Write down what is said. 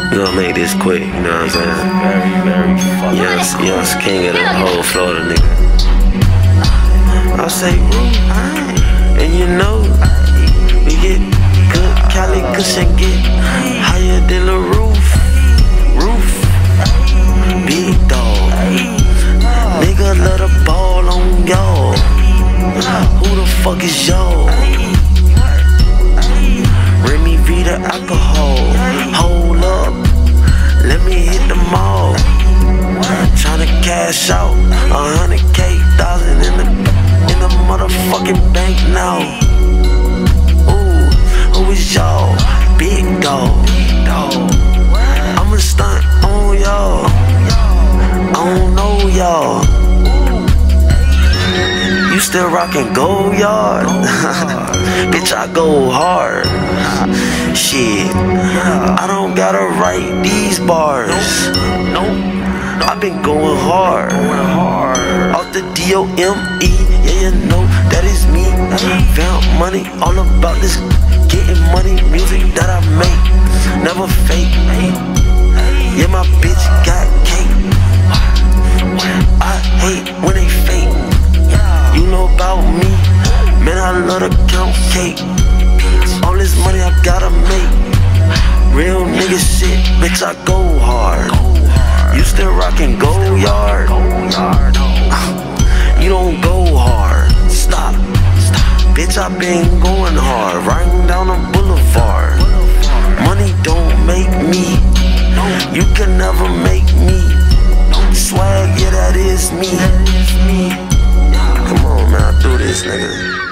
We gonna make this quick, you know what I'm saying? Very fucking Young's king of the whole Florida, nigga. I say roof, and you know we get good Cali cushion, get higher than the roof. Big dog, nigga love the ball on y'all. Who the fuck is y'all? Remy V the alcohol. Hold up, let me hit the mall. Tryna cash out 100,000 in the motherfucking bank now. Ooh, who is y'all? Big dog. I'ma stunt on y'all. I don't know y'all. You still rockin' Gold Yard? Bitch, I go hard. Shit, I don't gotta write these bars. I've been going hard. Off the DOME, yeah, you know that is me. Found money, all about this getting money, music that I make, never fake. Yeah, my bitch got cake. I hate when they fake. You know about me, man, I love to count cake. All this money I gotta make. Real nigga shit, bitch, I go hard. You still rockin' Gold Yard? You don't go hard. Stop. Bitch, I been going hard, riding down the boulevard. Money don't make me. You can never make me. Swag, yeah, that is me. Come on, man, I do this, nigga.